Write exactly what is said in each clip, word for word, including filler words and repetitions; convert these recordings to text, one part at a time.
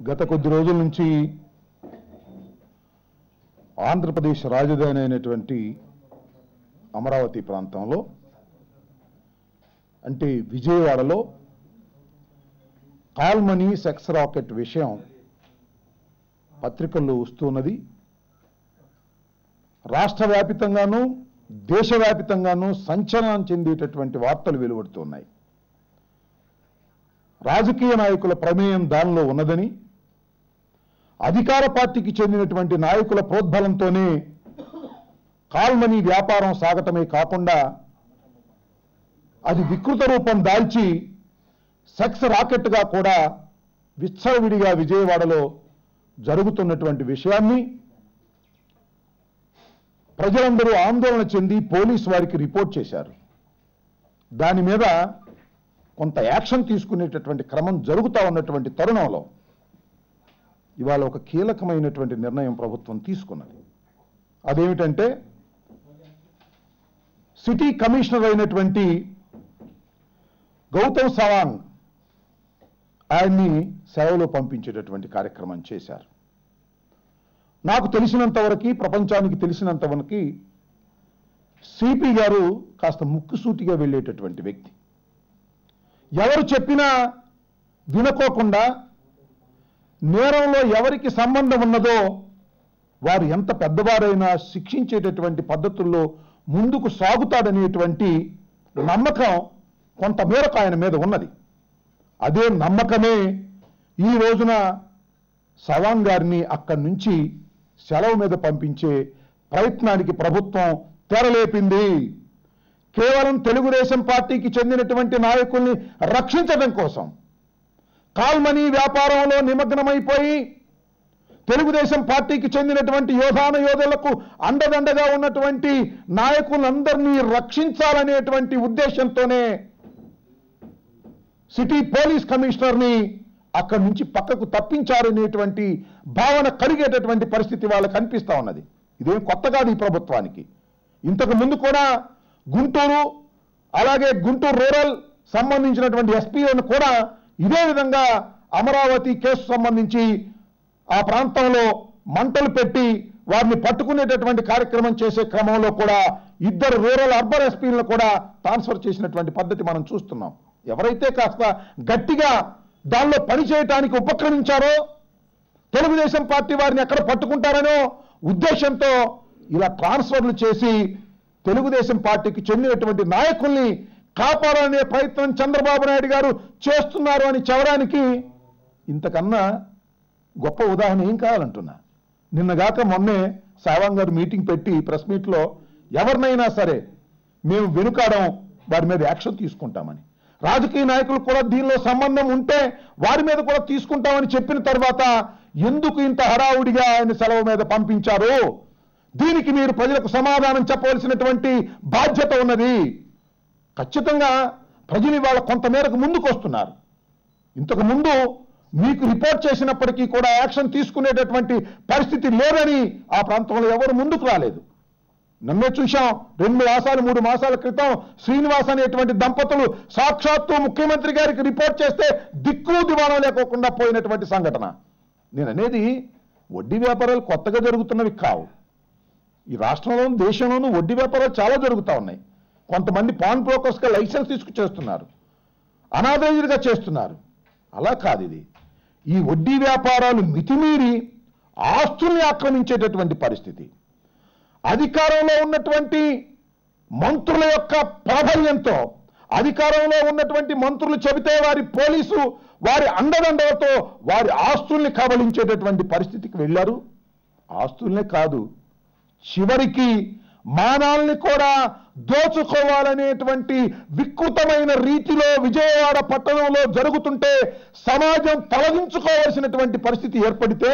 గత కొద్ది రోజుల నుంచి ఆంధ్రప్రదేశ్ రాజధాని అయినటువంటి అమరావతి ప్రాంతంలో అంటే విజయవాడలో కాల్మనీ సెక్స్ రాకెట్ విషయం పత్రికల్లో వస్తున్నది. రాష్ట్ర వ్యాపితంగాను దేశవ్యాపితంగాను సంచలనం చెందేటటువంటి వార్తలు వెలువడుతున్నాయి. రాజకీయ నాయకుల ప్రమేయం దానిలో ఉన్నదని, అధికార పార్టీకి చెందినటువంటి నాయకుల ప్రోద్బలంతోనే కాల్మనీ వ్యాపారం సాగటమే కాకుండా అది వికృత రూపం దాల్చి సెక్స్ రాకెట్గా కూడా విచ్చలవిడిగా విజయవాడలో జరుగుతున్నటువంటి విషయాన్ని ప్రజలందరూ ఆందోళన చెంది పోలీసు వారికి రిపోర్ట్ చేశారు. దాని మీద కొంత యాక్షన్ తీసుకునేటటువంటి క్రమం జరుగుతూ ఉన్నటువంటి తరుణంలో ఇవాళ ఒక కీలకమైనటువంటి నిర్ణయం ప్రభుత్వం తీసుకున్నది. అదేమిటంటే సిటీ కమిషనర్ అయినటువంటి గౌతమ్ సవాంగ్ ఆయన్ని సేవలో పంపించేటటువంటి కార్యక్రమం చేశారు. నాకు తెలిసినంతవరకు, ప్రపంచానికి తెలిసినంతవరకు సిపి గారు కాస్త ముక్కుసూటిగా వెళ్ళేటటువంటి వ్యక్తి. ఎవరు చెప్పినా వినుకోకుండా నేరంలో ఎవరికి సంబంధం ఉన్నదో వారు ఎంత పెద్దవారైనా శిక్షించేటటువంటి పద్ధతుల్లో ముందుకు సాగుతాడనేటువంటి నమ్మకం కొంతమేరకు ఆయన మీద ఉన్నది. అదే నమ్మకమే ఈ రోజున సవాంగ్ గారిని అక్కడి నుంచి సెలవు మీద పంపించే ప్రయత్నానికి ప్రభుత్వం తెరలేపింది. కేవలం తెలుగుదేశం పార్టీకి చెందినటువంటి నాయకుల్ని రక్షించడం కోసం కాల్మనీ వ్యాపారంలో నిమగ్నమైపోయి తెలుగుదేశం పార్టీకి చెందినటువంటి యోధాన యోధులకు అండదండగా ఉన్నటువంటి నాయకులందరినీ రక్షించాలనేటువంటి ఉద్దేశంతోనే సిటీ పోలీస్ కమిషనర్ని అక్కడి నుంచి పక్కకు తప్పించారనేటువంటి భావన కలిగేటటువంటి పరిస్థితి వాళ్ళకి కనిపిస్తూ ఉన్నది. ఇదేం కొత్త కాదు ఈ ప్రభుత్వానికి. ఇంతకు ముందు కూడా గుంటూరు అలాగే గుంటూరు రూరల్ సంబంధించినటువంటి ఎస్పీలను కూడా ఇదే విధంగా అమరావతి కేసు సంబంధించి ఆ ప్రాంతంలో మంటలు పెట్టి వారిని పట్టుకునేటటువంటి కార్యక్రమం చేసే క్రమంలో కూడా ఇద్దరు రూరల్ అర్బన్ ఎస్పీలను కూడా ట్రాన్స్ఫర్ చేసినటువంటి పద్ధతి మనం చూస్తున్నాం. ఎవరైతే కాస్త గట్టిగా దానిలో పనిచేయటానికి ఉపక్రమించారో తెలుగుదేశం పార్టీ వారిని ఎక్కడ పట్టుకుంటారనో ఉద్దేశంతో ఇలా ట్రాన్స్ఫర్లు చేసి తెలుగుదేశం పార్టీకి చెందినటువంటి నాయకుల్ని కాపాడాలనే ప్రయత్నం చంద్రబాబు నాయుడు గారు చేస్తున్నారు అని చెప్పడానికి ఇంతకన్నా గొప్ప ఉదాహరణ ఏం కావాలంటున్నా. నిన్నగాక మొన్నే సవాంగ్ గారు మీటింగ్ పెట్టి ప్రెస్ మీట్లో ఎవరినైనా సరే మేము వెనుకాడం, వారి మీద యాక్షన్ తీసుకుంటామని, రాజకీయ నాయకులు కూడా దీనిలో సంబంధం ఉంటే వారి మీద కూడా తీసుకుంటామని చెప్పిన తర్వాత ఎందుకు ఇంత హడావుడిగా ఆయన సెలవు మీద పంపించారు? దీనికి మీరు ప్రజలకు సమాధానం చెప్పవలసినటువంటి బాధ్యత ఉన్నది. ఖచ్చితంగా ప్రజలు ఇవాళ కొంతమేరకు ముందుకు వస్తున్నారు. ఇంతకు ముందు మీకు రిపోర్ట్ చేసినప్పటికీ కూడా యాక్షన్ తీసుకునేటటువంటి పరిస్థితి లేదని ఆ ప్రాంతంలో ఎవరు ముందుకు రాలేదు. నన్నే చూశాం. రెండు మాసాలు మూడు మాసాల క్రితం శ్రీనివాస్ అనేటువంటి దంపతులు సాక్షాత్తు ముఖ్యమంత్రి గారికి రిపోర్ట్ చేస్తే దిక్కు దివాణం లేకోకుండా పోయినటువంటి సంఘటన. నేను అనేది వడ్డీ వ్యాపారాలు కొత్తగా జరుగుతున్నవి కావు. ఈ రాష్ట్రంలోను దేశంలోనూ వడ్డీ వ్యాపారాలు చాలా జరుగుతూ ఉన్నాయి. కొంతమంది పాన్ బ్రోకర్స్గా లైసెన్స్ తీసుకు చేస్తున్నారు, అనాథరైజ్డ్గా చేస్తున్నారు. అలా కాదు. ఇది ఈ వడ్డీ వ్యాపారాలు మితిమీరి ఆస్తుల్ని ఆక్రమించేటటువంటి పరిస్థితి. అధికారంలో ఉన్నటువంటి మంత్రుల యొక్క ప్రాబల్యంతో, అధికారంలో ఉన్నటువంటి మంత్రులు చెబితే వారి పోలీసు వారి అండదండలతో వారి ఆస్తుల్ని కబలించేటటువంటి పరిస్థితికి వెళ్ళారు. ఆస్తుల్నే కాదు, చివరికి మానాల్ని కూడా దోచుకోవాలనేటువంటి వికృతమైన రీతిలో విజయవాడ పట్టణంలో జరుగుతుంటే సమాజం తొలగించుకోవాల్సినటువంటి పరిస్థితి ఏర్పడితే,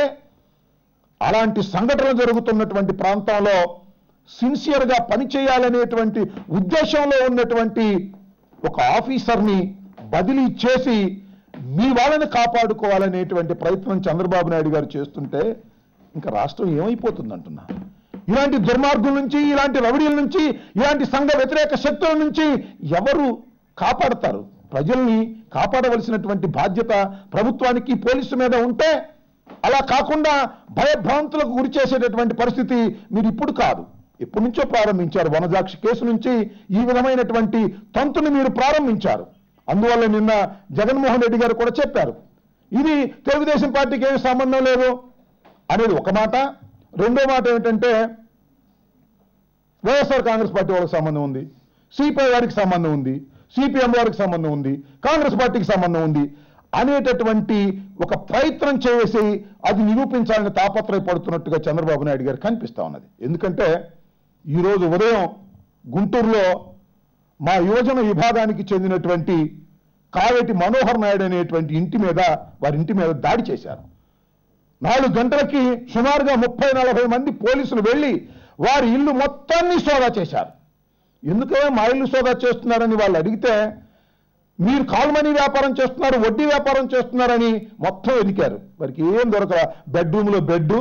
అలాంటి సంఘటనలు జరుగుతున్నటువంటి ప్రాంతంలో సిన్సియర్గా పనిచేయాలనేటువంటి ఉద్దేశంలో ఉన్నటువంటి ఒక ఆఫీసర్ని బదిలీ చేసి మీ వాళ్ళని కాపాడుకోవాలనేటువంటి ప్రయత్నం చంద్రబాబు నాయుడు గారు చేస్తుంటే ఇంకా రాష్ట్రం ఏమైపోతుందంటున్నా. ఇలాంటి దుర్మార్గుల నుంచి, ఇలాంటి రౌడీల నుంచి, ఇలాంటి సంఘ వ్యతిరేక శక్తుల నుంచి ఎవరు కాపాడతారు? ప్రజల్ని కాపాడవలసినటువంటి బాధ్యత ప్రభుత్వానికి, పోలీసు మీద ఉంటే అలా కాకుండా భయభ్రాంతులకు గురి చేసేటటువంటి పరిస్థితి మీరు ఇప్పుడు కాదు, ఎప్పటి నుంచో ప్రారంభించారు. వనజాక్షి కేసు నుంచి ఈ విధమైనటువంటి తంతుని మీరు ప్రారంభించారు. అందువల్ల నిన్న జగన్మోహన్ రెడ్డి గారు కూడా చెప్పారు, ఇది తెలుగుదేశం పార్టీకి ఏమి సంబంధం లేదు అనేది ఒక మాట. రెండో మాట ఏమిటంటే వైఎస్ఆర్ కాంగ్రెస్ పార్టీ వాళ్ళకి సంబంధం ఉంది, సిపిఐ వారికి సంబంధం ఉంది, సిపిఎం వారికి సంబంధం ఉంది, కాంగ్రెస్ పార్టీకి సంబంధం ఉంది అనేటటువంటి ఒక ప్రయత్నం చేసి అది నిరూపించాలని తాపత్రయపడుతున్నట్టుగా చంద్రబాబు నాయుడు గారు కనిపిస్తా ఉన్నది. ఎందుకంటే ఈరోజు ఉదయం గుంటూరులో మా యువజన విభాగానికి చెందినటువంటి కావేటి మనోహర్ నాయుడు అనేటువంటి ఇంటి మీద వారి ఇంటి మీద దాడి చేశారు. నాలుగు గంటలకి సుమారుగా ముప్పై నలభై మంది పోలీసులు వెళ్ళి వారి ఇల్లు మొత్తాన్ని సోదా చేశారు. ఎందుకే మా ఇల్లు సోదా చేస్తున్నారని వాళ్ళు అడిగితే, మీరు కాల్ మనీ వ్యాపారం చేస్తున్నారు, వడ్డీ వ్యాపారం చేస్తున్నారని మొత్తం వెతికారు. వారికి ఏం దొరకల. బెడ్రూమ్లో బెడ్,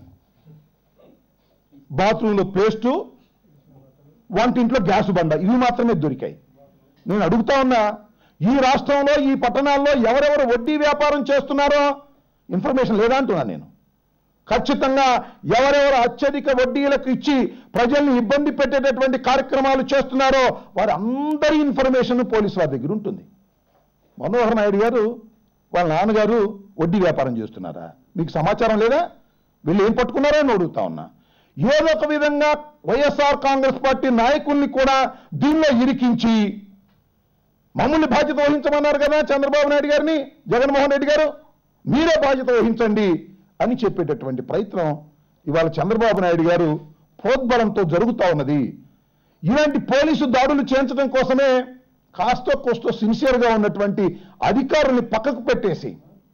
బాత్రూంలో పేస్టు, వంటింట్లో గ్యాస్ బండ, ఇవి మాత్రమే దొరికాయి. నేను అడుగుతా ఉన్నా, ఈ రాష్ట్రంలో ఈ పట్టణాల్లో ఎవరెవరు వడ్డీ వ్యాపారం చేస్తున్నారో ఇన్ఫర్మేషన్ లేదా అంటున్నా నేను. ఖచ్చితంగా ఎవరెవరు అత్యధిక వడ్డీలకు ఇచ్చి ప్రజల్ని ఇబ్బంది పెట్టేటటువంటి కార్యక్రమాలు చేస్తున్నారో వారి అందరి ఇన్ఫర్మేషన్ పోలీసు వారి దగ్గర ఉంటుంది. మనోహర్ నాయుడు గారు వాళ్ళ నాన్నగారు వడ్డీ వ్యాపారం చేస్తున్నారా, మీకు సమాచారం లేదా? వీళ్ళు ఏం పట్టుకున్నారో అని అడుగుతా ఉన్నా. ఏదో ఒక విధంగా వైఎస్ఆర్ కాంగ్రెస్ పార్టీ నాయకుల్ని కూడా దీనిలో ఇరికించి మమ్మల్ని బాధ్యత వహించమన్నారు కదా చంద్రబాబు నాయుడు గారిని, జగన్మోహన్ రెడ్డి గారు, మీరే బాధ్యత వహించండి అని చెప్పేటటువంటి ప్రయత్నం ఇవాళ చంద్రబాబు నాయుడు గారు ప్రోద్బలంతో జరుగుతూ ఉన్నది. ఇలాంటి పోలీసు దాడులు చేయించడం కోసమే కాస్తో కోస్తో సిన్సియర్గా ఉన్నటువంటి అధికారుల్ని పక్కకు పెట్టేసి,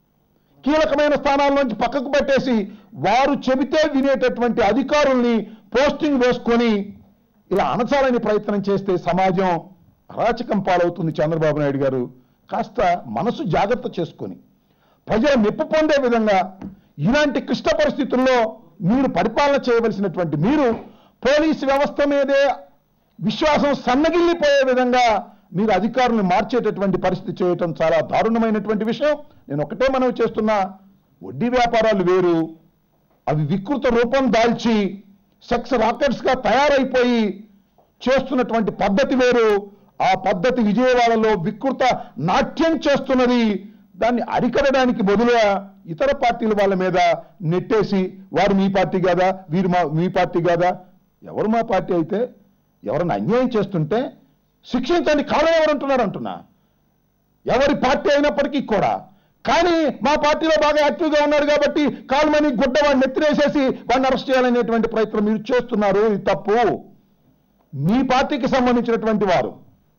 కీలకమైన స్థానాల నుంచి పక్కకు పెట్టేసి వారు చెబితే వినేటటువంటి అధికారుల్ని పోస్టింగ్ వేసుకొని ఇలా అణచాలని ప్రయత్నం చేస్తే సమాజం అరాచకం పాలవుతుంది. చంద్రబాబు నాయుడు గారు కాస్త మనసు జాగ్రత్త చేసుకొని ప్రజల మెప్పు పొందే విధంగా ఇలాంటి క్లిష్ట పరిస్థితుల్లో మీరు పరిపాలన చేయవలసినటువంటి మీరు పోలీసు వ్యవస్థ మీదే విశ్వాసం సన్నగిల్లిపోయే విధంగా మీరు అధికారులను మార్చేటటువంటి పరిస్థితి చేయటం చాలా దారుణమైనటువంటి విషయం. నేను ఒకటే మనవి చేస్తున్నా, వడ్డీ వ్యాపారాలు వేరు, అవి వికృత రూపం దాల్చి సెక్స్ రాకెట్స్గా తయారైపోయి చేస్తున్నటువంటి పద్ధతి వేరు. ఆ పద్ధతి విజయవాడలో వికృత నాట్యం చేస్తున్నది. దాన్ని అరికడడానికి బదులుగా ఇతర పార్టీల వాళ్ళ మీద నెట్టేసి వారు మీ పార్టీ కాదా, వీరు మా మీ పార్టీ కాదా, ఎవరు మా పార్టీ అయితే ఎవరైనా అన్యాయం చేస్తుంటే శిక్షించండి, కారణం ఎవరంటున్నారు అంటున్నా, ఎవరి పార్టీ అయినప్పటికీ కూడా. కానీ మా పార్టీలో బాగా యాక్టివ్గా ఉన్నారు కాబట్టి కాల్మని గుడ్డ వాడిని నెత్తినేసేసి వాడిని అరెస్ట్ చేయాలనేటువంటి ప్రయత్నం మీరు చేస్తున్నారు. ఇది తప్పు. మీ పార్టీకి సంబంధించినటువంటి వారు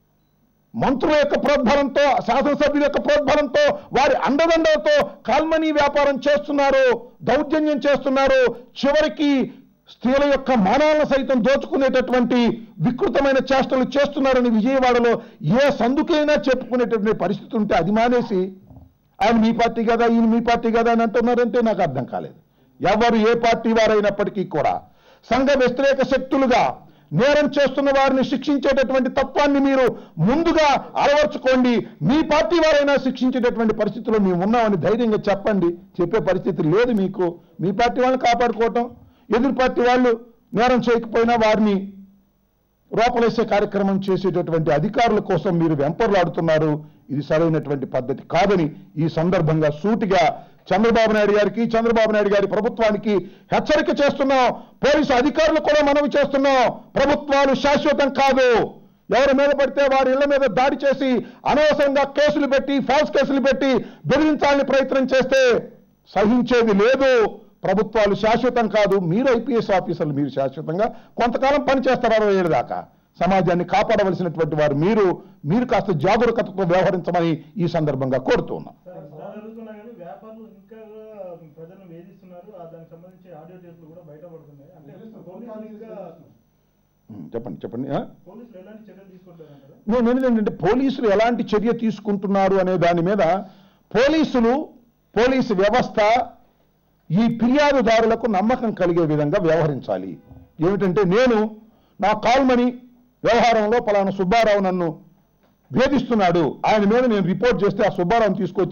మంత్రుల యొక్క ప్రోద్బలంతో, శాసనసభ్యుల యొక్క ప్రోద్బలంతో, వారి అండదండలతో కాల్మనీ వ్యాపారం చేస్తున్నారు, దౌర్జన్యం చేస్తున్నారు, చివరికి స్త్రీల యొక్క మానాలను సైతం దోచుకునేటటువంటి వికృతమైన చేష్టలు చేస్తున్నారని విజయవాడలో ఏ సందుకైనా చెప్పుకునేటటువంటి పరిస్థితి ఉంటే అది మానేసి ఆయన మీ పార్టీ కదా, ఈయన మీ పార్టీ కదా అని అంటున్నారంటే నాకు అర్థం కాలేదు. ఎవరు ఏ పార్టీ వారైనప్పటికీ కూడా సంఘ వ్యతిరేక శక్తులుగా నేరం చేస్తున్న వారిని శిక్షించేటటువంటి తత్వాన్ని మీరు ముందుగా అలవర్చుకోండి. మీ పార్టీ వారైనా శిక్షించేటటువంటి పరిస్థితిలో మేము ఉన్నామని ధైర్యంగా చెప్పండి. చెప్పే పరిస్థితి లేదు మీకు. మీ పార్టీ వాళ్ళని కాపాడుకోవటం, ఎదురు పార్టీ వాళ్ళు నేరం చేయకపోయినా వారిని రోపలేసే కార్యక్రమం చేసేటటువంటి అధికారుల కోసం మీరు వెంపర్లాడుతున్నారు. ఇది సరైనటువంటి పద్ధతి కాదని ఈ సందర్భంగా సూటిగా చంద్రబాబు నాయుడు గారికి, చంద్రబాబు నాయుడు గారి ప్రభుత్వానికి హెచ్చరిక చేస్తున్నాం. పోలీసు అధికారులు కూడా మనవి చేస్తున్నాం. ప్రభుత్వాలు శాశ్వతం కాదు. ఎవరి మీద పడితే వారి ఇళ్ల మీద దాడి చేసి అనవసరంగా కేసులు పెట్టి, ఫాల్స్ కేసులు పెట్టి బెదిరించాలని ప్రయత్నం చేస్తే సహించేది లేదు. ప్రభుత్వాలు శాశ్వతం కాదు. మీరు ఐపీఎస్ ఆఫీసర్లు, మీరు శాశ్వతంగా కొంతకాలం పనిచేస్తారు, అరవై ఏళ్ళ దాకా. సమాజాన్ని కాపాడవలసినటువంటి వారు మీరు మీరు కాస్త జాగరూకతతో వ్యవహరించమని ఈ సందర్భంగా కోరుతూ ఉన్నాం. చెప్పండి చెప్పండి నేను ఏంటంటే పోలీసులు ఎలాంటి చర్య తీసుకుంటున్నారు అనే దాని మీద పోలీసులు, పోలీసు వ్యవస్థ ఈ ఫిర్యాదుదారులకు నమ్మకం కలిగే విధంగా వ్యవహరించాలి. ఏమిటంటే నేను నా కాల్మనీ వ్యవహారంలో పలానా సుబ్బారావు నన్ను వేధిస్తున్నాడు, ఆయన మీద నేను రిపోర్ట్ చేస్తే ఆ సుబ్బారావుని తీసుకొచ్చి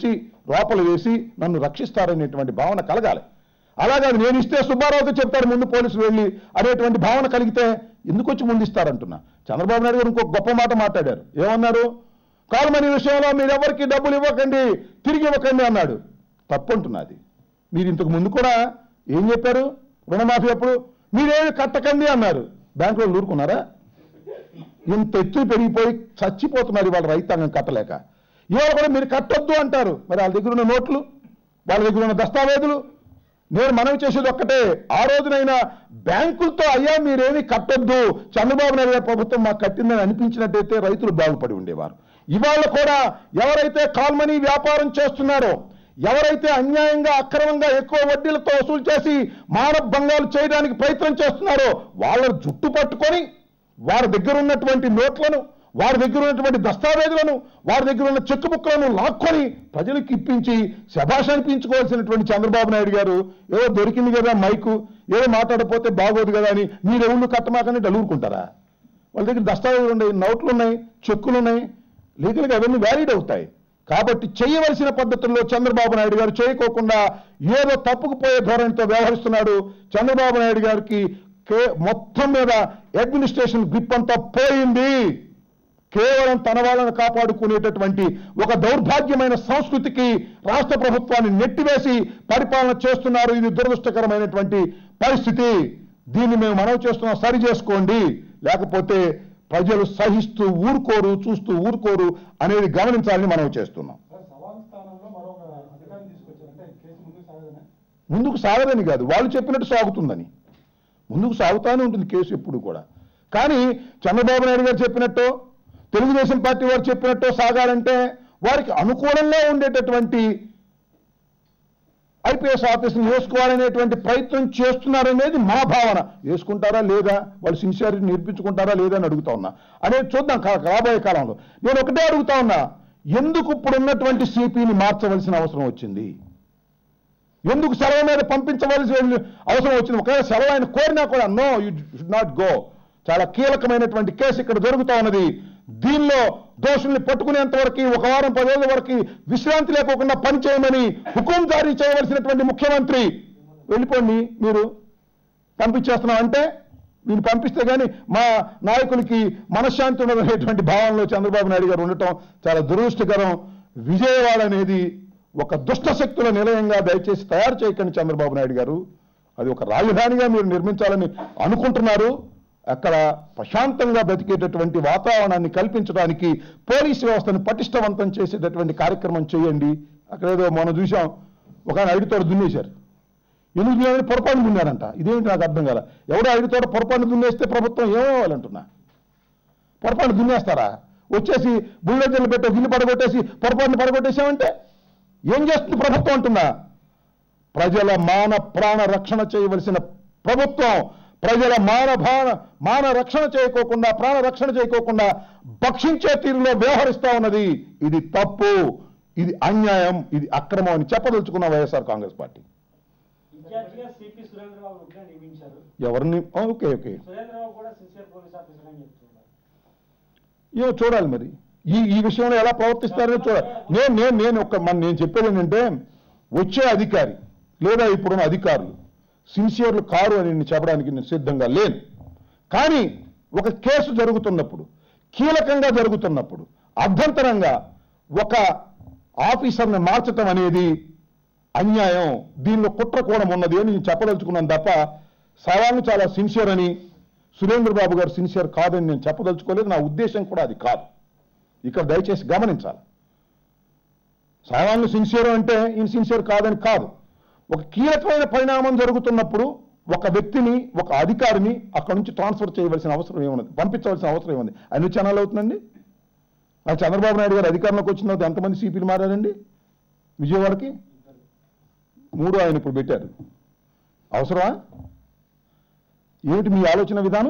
లోపల వేసి నన్ను రక్షిస్తారనేటువంటి భావన కలగాలి. అలాగే నేను ఇస్తే సుబ్బారావుతో చెప్తారు ముందు పోలీసులు వెళ్ళి అనేటువంటి భావన కలిగితే ఎందుకు వచ్చి ముందు ఇస్తారంటున్నా. చంద్రబాబు నాయుడు గారు ఇంకొక గొప్ప మాట మాట్లాడారు. ఏమన్నారు? కాల్మనీ విషయంలో మీరు ఎవరికి డబ్బులు ఇవ్వకండి, తిరిగి ఇవ్వకండి అన్నాడు. తప్పు అంటున్నది. మీరు ఇంతకు ముందు కూడా ఏం చెప్పారు? రుణమాఫీ అప్పుడు మీరేమి కట్టకండి అన్నారు. బ్యాంకులో ఊరుకున్నారా? ఇంత ఎత్తులు పెరిగిపోయి చచ్చిపోతున్నారు ఇవాళ రైతాంగం కట్టలేక. ఇవాళ కూడా మీరు కట్టొద్దు అంటారు. మరి వాళ్ళ దగ్గర ఉన్న నోట్లు, వాళ్ళ దగ్గర ఉన్న దస్తావేజులు. నేను మనవి చేసేది ఒక్కటే, ఆ రోజునైనా బ్యాంకులతో అయ్యా మీరేమీ కట్టొద్దు, చంద్రబాబు నాయుడు గారి ప్రభుత్వం మాకు కట్టిందని అనిపించినట్టయితే రైతులు బాగుపడి ఉండేవారు. ఇవాళ కూడా ఎవరైతే కాల్మనీ వ్యాపారం చేస్తున్నారో, ఎవరైతే అన్యాయంగా అక్రమంగా ఎక్కువ వడ్డీలతో వసూలు చేసి మానవ భంగాలు చేయడానికి ప్రయత్నం చేస్తున్నారో వాళ్ళ జుట్టు పట్టుకొని వారి దగ్గర ఉన్నటువంటి నోట్లను, వారి దగ్గర ఉన్నటువంటి దస్తావేజులను, వారి దగ్గర ఉన్న చెక్కు బుక్లను లాక్కొని ప్రజలకు ఇప్పించి శభాష్ అనిపించుకోవాల్సినటువంటి చంద్రబాబు నాయుడు గారు ఏదో దొరికింది కదా మైకు, ఏదో మాట్లాడకపోతే బాగోదు కదా అని మీరు ఎవరు కట్టమాకని డలురుకుంటారా? వాళ్ళ దగ్గర దస్తావేజులు ఉన్నాయి, నోట్లు ఉన్నాయి, చెక్కులు ఉన్నాయి, లీగల్గా అవన్నీ వ్యాలిడ్ అవుతాయి. కాబట్టి చేయవలసిన పద్ధతుల్లో చంద్రబాబు నాయుడు గారు చేయకోకుండా ఏదో తప్పుకుపోయే ధోరణితో వ్యవహరిస్తున్నాడు. చంద్రబాబు నాయుడు గారికి మొత్తం మీద అడ్మినిస్ట్రేషన్ గ్రిప్ అంతా పోయింది. కేవలం తన వాళ్ళను కాపాడుకునేటటువంటి ఒక దౌర్భాగ్యమైన సంస్కృతికి రాష్ట్ర ప్రభుత్వాన్ని నెట్టివేసి పరిపాలన చేస్తున్నారు. ఇది దురదృష్టకరమైనటువంటి పరిస్థితి. దీన్ని మేము మనవి చేస్తున్నాం, సరి చేసుకోండి, లేకపోతే ప్రజలు సహిస్తూ ఊరుకోరు, చూస్తూ ఊరుకోరు అనేది గమనించాలని మనవి చేస్తున్నాం. ముందుకు సాగదని కాదు, వాళ్ళు చెప్పినట్టు సాగుతుందని. ముందుకు సాగుతానే ఉంటుంది కేసు ఎప్పుడు కూడా. కానీ చంద్రబాబు నాయుడు గారు చెప్పినట్టు, తెలుగుదేశం పార్టీ వారు చెప్పినట్టు సాగాలంటే వారికి అనుకూలంగా ఉండేటటువంటి ఐపీఎస్ ఆఫీసును వేసుకోవాలనేటువంటి ప్రయత్నం చేస్తున్నారనేది మా భావన. వేసుకుంటారా లేదా, వాళ్ళు సిన్సియారిటీ నేర్పించుకుంటారా లేదా అని అడుగుతా ఉన్నా. అనేది చూద్దాం రాబోయే కాలంలో. నేను ఒకటే అడుగుతా ఉన్నా, ఎందుకు ఇప్పుడున్నటువంటి సిపిని మార్చవలసిన అవసరం వచ్చింది? ఎందుకు సెలవు మీద పంపించవలసిన అవసరం వచ్చింది? ఒకవేళ సెలవు ఆయన కోరినా కూడా no, you should not go. చాలా కీలకమైనటువంటి కేసు ఇక్కడ జరుగుతూ ఉన్నది. దీనిలో దోషుల్ని పట్టుకునేంత వరకు ఒక వారం పదేళ్ల వరకు విశ్రాంతి లేకోకుండా పనిచేయమని హుకుం జారీ చేయవలసినటువంటి ముఖ్యమంత్రి వెళ్ళిపోండి, మీరు పంపించేస్తున్నాం అంటే వీళ్ళు పంపిస్తే కానీ మా నాయకులకి మనశ్శాంతి ఉండదనేటువంటి భావనలో చంద్రబాబు నాయుడు గారు ఉండటం చాలా దురదృష్టకరం. విజయవాడ అనేది ఒక దుష్ట శక్తుల నిలయంగా దయచేసి తయారు చేయకండి చంద్రబాబు నాయుడు గారు. అది ఒక రాజధానిగా మీరు నిర్మించాలని అనుకుంటున్నారు. అక్కడ ప్రశాంతంగా బ్రతికేటటువంటి వాతావరణాన్ని కల్పించడానికి పోలీసు వ్యవస్థను పటిష్టవంతం చేసేటటువంటి కార్యక్రమం చేయండి. అక్కడ ఏదో మనం చూసాం, ఒక ఆయన ఐదు తోట దున్నేశారు. ఎందుకు దున్నారని పొరపాటు దున్నారంట. ఇదేంటి నాకు అర్థం కాల. ఎవడో ఐదు తోట పొరపాటు దున్నేస్తే ప్రభుత్వం ఏమవ్వాలంటున్నా? పొరపాటు దున్నేస్తారా? వచ్చేసి బుల్లెజర్లు పెట్టే గిల్లు పడగొట్టేసి పొరపాటుని పడగొట్టేసామంటే ఏం చేస్తుంది ప్రభుత్వం అంటున్నా? ప్రజల మాన ప్రాణ రక్షణ చేయవలసిన ప్రభుత్వం ప్రజల మాన భాన మాన రక్షణ చేయకోకుండా, ప్రాణ రక్షణ చేయకోకుండా భక్షించే తీరులో వ్యవహరిస్తా ఉన్నది. ఇది తప్పు, ఇది అన్యాయం, ఇది అక్రమం అని చెప్పదలుచుకున్న వైఎస్ఆర్ కాంగ్రెస్ పార్టీ. ఎవరిని? ఓకే ఓకే ఏమో చూడాలి మరి ఈ ఈ విషయంలో ఎలా ప్రవర్తిస్తారో చూడాలి. నేను నేను నేను ఒక మన నేను చెప్పేది ఏంటంటే, వచ్చే అధికారి లేదా ఇప్పుడున్న అధికారులు సిన్సియర్లు కారు అని నేను చెప్పడానికి నేను సిద్ధంగా లేను. కానీ ఒక కేసు జరుగుతున్నప్పుడు, కీలకంగా జరుగుతున్నప్పుడు అభ్యంతరంగా ఒక ఆఫీసర్ని మార్చడం అనేది అన్యాయం, దీనిలో కుట్ర కోణం ఉన్నది అని నేను చెప్పదలుచుకున్నాను తప్ప సవాళ్ళు చాలా సిన్సియర్ అని, సురేంద్ర బాబు గారు సిన్సియర్ కాదని నేను చెప్పదలుచుకోలేదు. నా ఉద్దేశం కూడా అది కాదు. ఇక్కడ దయచేసి గమనించాలి. సవాళ్ళు సిన్సియర్ అంటే ఈయన సిన్సియర్ కాదని కాదు. ఒక కీలకమైన పరిణామం జరుగుతున్నప్పుడు ఒక వ్యక్తిని, ఒక అధికారిని అక్కడ నుంచి ట్రాన్స్ఫర్ చేయవలసిన అవసరం ఏమున్నది, పంపించవలసిన అవసరం ఏముంది? అన్ని ఛానల్ అవుతుందండి. ఆ చంద్రబాబు నాయుడు గారు అధికారంలోకి వచ్చిన తర్వాత ఎంతమంది సిపిలు మారారండి విజయవాడకి? మూడు ఆయన ఇప్పుడు పెట్టారు. అవసరమా? ఏమిటి మీ ఆలోచన విధానం?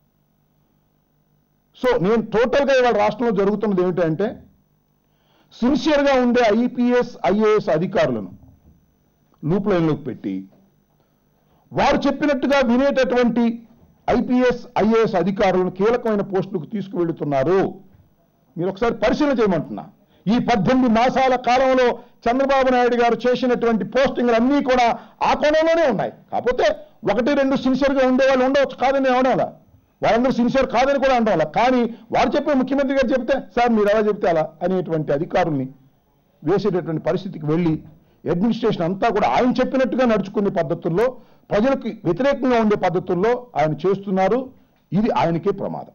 సో నేను టోటల్గా ఇవాళ రాష్ట్రంలో జరుగుతున్నది ఏమిటంటే, సిన్సియర్గా ఉండే ఐపీఎస్ ఐఏఎస్ అధికారులను లూప్ లైన్లోకి పెట్టి వారు చెప్పినట్టుగా వినేటటువంటి ఐపీఎస్ ఐఏఎస్ అధికారులను కీలకమైన పోస్టులకు తీసుకువెళ్తున్నారు. మీరు ఒకసారి పరిశీలన చేయమంటున్నా. ఈ పద్దెనిమిది మాసాల కాలంలో చంద్రబాబు నాయుడు గారు చేసినటువంటి పోస్టింగ్లు అన్నీ కూడా ఆ కోణంలోనే ఉన్నాయి. కాకపోతే ఒకటి రెండు సిన్సియర్గా ఉండేవాళ్ళు ఉండవచ్చు, కాదని అవడం వాళ్ళందరూ సిన్సియర్ కాదని కూడా అనడం. కానీ వారు చెప్పే ముఖ్యమంత్రి గారు చెప్తే సార్ మీరు ఎలా చెప్తే అలా అనేటువంటి అధికారుల్ని వేసేటటువంటి పరిస్థితికి వెళ్ళి అడ్మినిస్ట్రేషన్ అంతా కూడా ఆయన చెప్పినట్టుగా నడుచుకునే పద్ధతుల్లో, ప్రజలకు వ్యతిరేకంగా ఉండే పద్ధతుల్లో ఆయన చేస్తున్నారు. ఇది ఆయనకే ప్రమాదం.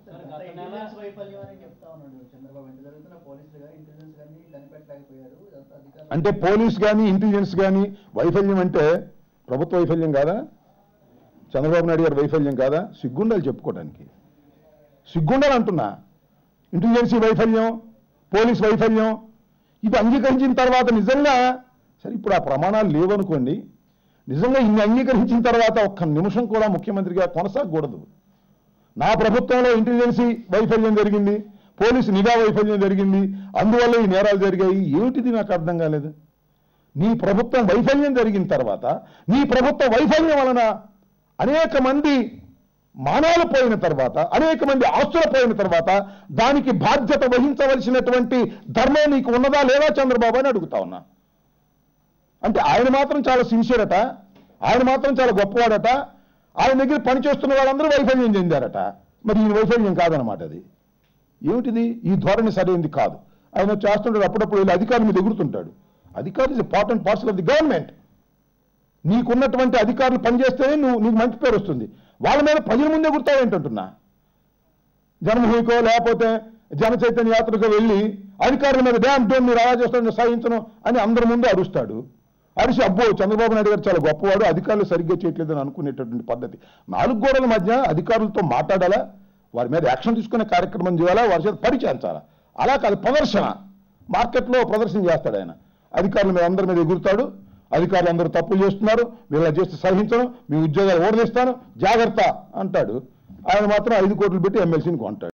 అంటే పోలీస్ కానీ ఇంటెలిజెన్స్ కానీ వైఫల్యం అంటే ప్రభుత్వ వైఫల్యం కాదా? చంద్రబాబు నాయుడు గారి వైఫల్యం కాదా? సిగ్గుండాలి చెప్పుకోవడానికి, సిగ్గుండాలి అంటున్నా. ఇంటెలిజెన్సీ వైఫల్యం, పోలీస్ వైఫల్యం ఇది అంగీకరించిన తర్వాత నిజంగా సరే ఇప్పుడు ఆ ప్రమాణాలు లేవనుకోండి, నిజంగా ఇన్ని అంగీకరించిన తర్వాత ఒక్క నిమిషం కూడా ముఖ్యమంత్రిగా కొనసాగకూడదు. నా ప్రభుత్వంలో ఇంటెలిజెన్సీ వైఫల్యం జరిగింది, పోలీసు నిఘా వైఫల్యం జరిగింది, అందువల్ల ఈ నేరాలు జరిగాయి. ఏమిటిది నాకు అర్థం కాలేదు. నీ ప్రభుత్వం వైఫల్యం జరిగిన తర్వాత, నీ ప్రభుత్వ వైఫల్యం వలన అనేక మంది మానాలు పోయిన తర్వాత, అనేక మంది ఆస్తులు పోయిన తర్వాత దానికి బాధ్యత వహించవలసినటువంటి ధర్మం నీకు ఉన్నదా లేదా చంద్రబాబు అని అడుగుతా ఉన్నా. అంటే ఆయన మాత్రం చాలా సిన్సియర్ అట, ఆయన మాత్రం చాలా గొప్పవాడట, ఆయన దగ్గర పనిచేస్తున్న వాళ్ళందరూ వైఫల్యం చెందారట. మరి ఈ వైఫల్యం కాదనమాట. అది ఏమిటిది? ఈ ధోరణి సరైనది కాదు. ఆయన చేస్తుంటాడు, అప్పుడప్పుడు వెళ్ళి అధికారుల మీద ఎగురుతుంటాడు. అధికారులు is important parts of the government. నీకున్నటువంటి అధికారులు పనిచేస్తేనే నువ్వు నీకు మంచి పేరు వస్తుంది. వాళ్ళ మీద ప్రజల ముందే గుర్తావేంటంటున్నా. జన్మభూమికో లేకపోతే జన చైతన్య యాత్రకు వెళ్ళి అధికారుల మీద డ్యామ్ డోన్ మీరు అలా చేస్తాను సహించను అని అందరి ముందు అరుస్తాడు. అరిసి అబ్బో చంద్రబాబు నాయుడు గారు చాలా గొప్పవాడు, అధికారులు సరిగ్గా చేయట్లేదని అనుకునేటటువంటి పద్ధతి. నాలుగు గోడల మధ్య అధికారులతో మాట్లాడాలా, వారి మీద యాక్షన్ తీసుకునే కార్యక్రమం చేయాలా, వారి చేత పరిచేయించాలా. అలా కాదు ప్రదర్శన, మార్కెట్లో ప్రదర్శన చేస్తాడు ఆయన. అధికారుల మీద అందరి మీద ఎగురుతాడు, అధికారులు అందరూ తప్పులు చేస్తున్నారు, వీళ్ళ చేస్తే సహించను, మీ ఉద్యోగాలు ఓడదీస్తాను జాగ్రత్త అంటాడు. ఆయన మాత్రం ఐదు కోట్లు పెట్టి ఎమ్మెల్సీని కొంటాడు.